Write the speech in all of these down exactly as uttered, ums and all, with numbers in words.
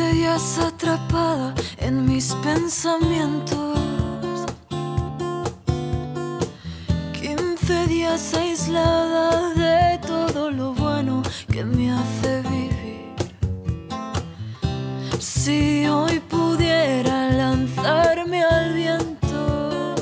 días atrapada en mis pensamientos, quince días aislada de todo lo bueno que me hace vivir. Si hoy pudiera lanzarme al viento,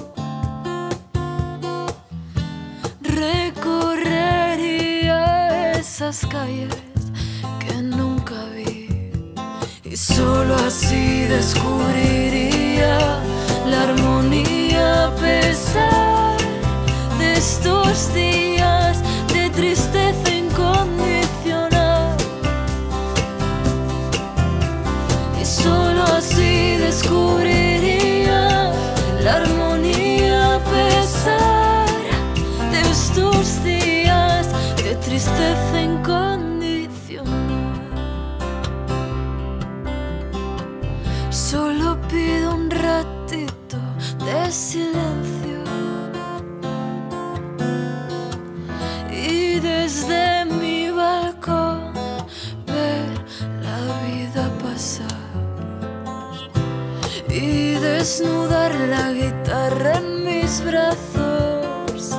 recorrería esas calles que nunca vi, y solo así descubriría la armonía a pesar de estos días de tristeza incondicional. Y solo así descubriría la armonía a pesar de estos días de tristeza incondicional. Solo pido un ratito de silencio y desde mi balcón ver la vida pasar y desnudar la guitarra en mis brazos,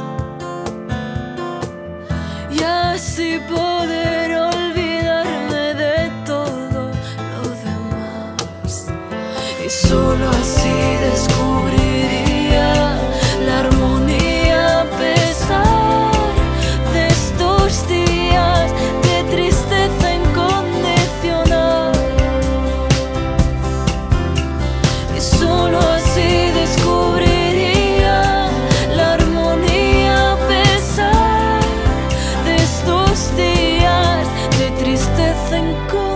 y así poder olvidarme de todo lo demás. Y solo así descubriría la armonía a pesar de estos días de tristeza incondicional. Y solo así descubriría la armonía a pesar de estos días de tristeza incondicional.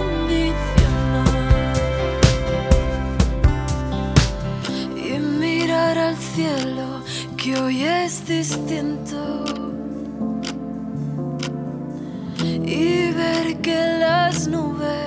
Y mirar al cielo que hoy es distinto, y ver que las nubes